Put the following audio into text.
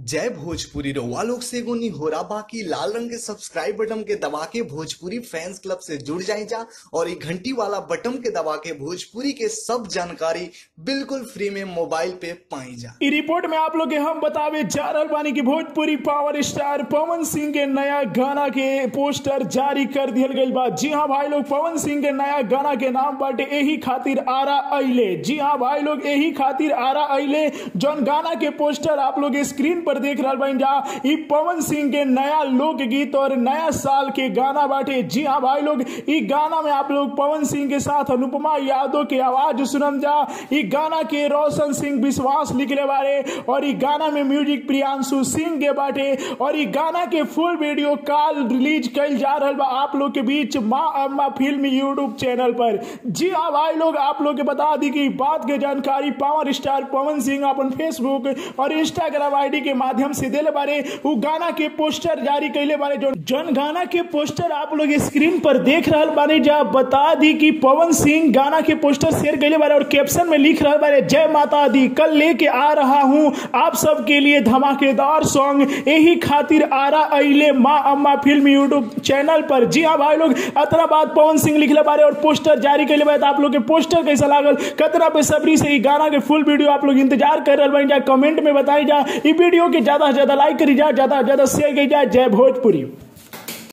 जय भोजपुरी रउआ लोग से एगो निहोरा बाकी लाल रंग के सब्सक्राइब बटन के दबा के भोजपुरी फैंस क्लब से जुड़ जाए जा और ये घंटी वाला बटन के दबा के भोजपुरी के सब जानकारी बिल्कुल फ्री में मोबाइल पे पाई जा। इस रिपोर्ट में आप लोग के हम बतावे जा रहल बानी कि भोजपुरी पावर स्टार पवन सिंह के नया गाना के पोस्टर जारी कर दिया गई बा। जी हाँ भाई लोग, पवन सिंह के नया गाना के नाम बाटे यही खातिर आरा अइले। जी हाँ भाई लोग, यही खातिर आरा अइले जौन गाना के पोस्टर आप लोग स्क्रीन पर देख रहा बाइन जा, ई पवन सिंह के नया लोकगीत और नया साल के गाना बाटे। जी हाँ भाई लोग, ई गाना में आप लोग पवन सिंह के साथ अनुपमा यादव के आवाज सुनम जा। ई गाना के रोशन सिंह विश्वास लिखले बारे और ई गाना में म्यूजिक प्रियांशु सिंह के बाटे और ई गाना के फुल वीडियो कल रिलीज कल जा रहा बा आप लोग के बीच माँ अम्मा फिल्म यूट्यूब चैनल पर। जी हाँ भाई लोग, आप लोग के बता दी कि बात के जानकारी पावर स्टार पवन सिंह अपन फेसबुक और इंस्टाग्राम आईडी के माध्यम से देले बारे वो गाना के पोस्टर जारी कैले बारे। जो जन गाना के पोस्टर आप लोग स्क्रीन पर देख रहा बारे, जा बता दी कि पवन सिंह गाना के पोस्टर शेयर कैले बारे और कैप्शन में लिख रहा बारे, जय माता दी, कल लेके आ रहा हूं आप सबके लिए धमाकेदार सॉन्ग यही खातिर आरा अइले माँ अम्मा फिल्म यूट्यूब चैनल पर। जी हाँ भाई लोग, अतरा बात पवन सिंह लिखले बारे और पोस्टर जारी कैले बारे। आप लोग के पोस्टर कैसा लागल, कतरा बेसब्री से गाना के फुल वीडियो आप लोग इंतजार कर रहे बन जा, कमेंट में बताई जा। वीडियो के ज्यादा से ज्यादा लाइक करी जा, ज्यादा से ज्यादा शेयर करी जा। जय भोजपुरी।